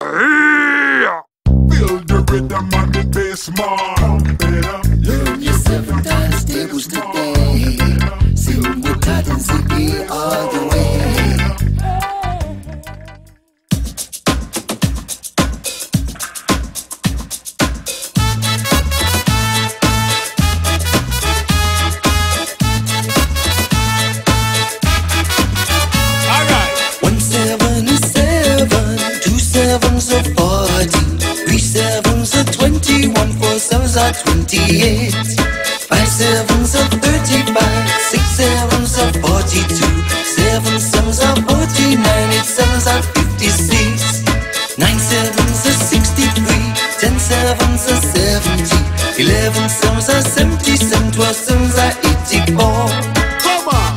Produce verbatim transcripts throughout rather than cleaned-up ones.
Feel the rhythm on the bass, man. Pump it up. Learn your seven times tables today. Sing with Todd and Ziggy all the way. One seven is seven, two sevens are forty, three sevens are twenty-one, four sevens are twenty-eight, five sevens are thirty-five, six sevens are forty-two, seven sevens are forty-nine, eight sevens are fifty-six, nine sevens are sixty-three, ten sevens are seventy, eleven sevens are seventy-seven, twelve sevens are eighty-four. Come on.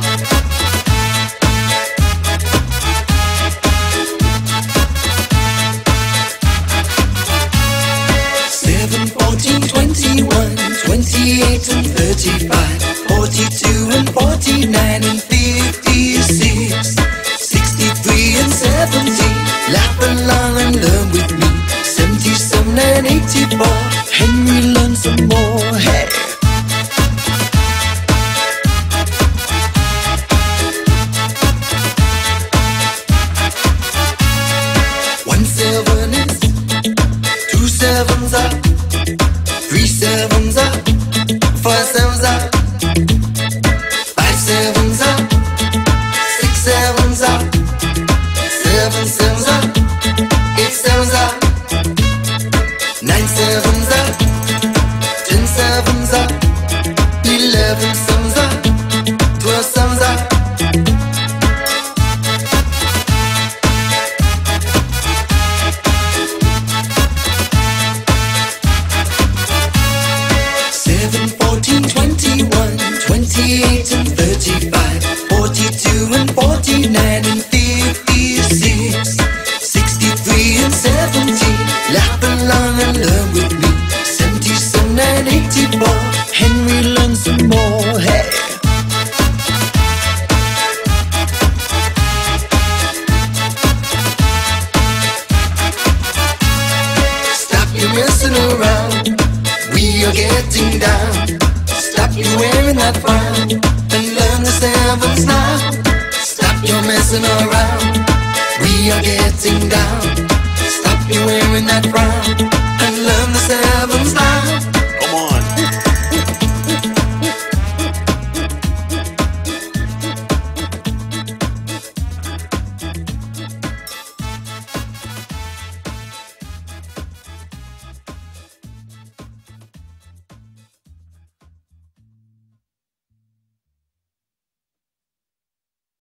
Seven, fourteen, twenty-one, twenty-eight and thirty-five, forty-two and forty-nine and fifty-six, sixty-three and seventy, laugh along and learn with me, seventy-seven and eighty-four, Henry learn some more, hey. One seven is, two sevens are, three sevens are, four sevens are, five sevens are, six sevens are, seven sevens are, eight sevens are, nine sevens are, ten sevens are, eleven sevens are, twelve sevens are. Seven, fourteen, twenty-one, twenty-eight and thirty-five, forty-two and forty-nine and fifty-six, sixty-three and seventy, laugh along and learn with me, seventy-seven and eighty-four, Henry learn some more, hey. Stop your messing around, we are getting down. Stop you wearing that frown and learn the sevens now. Stop your messing around, we are getting down. Stop you wearing that frown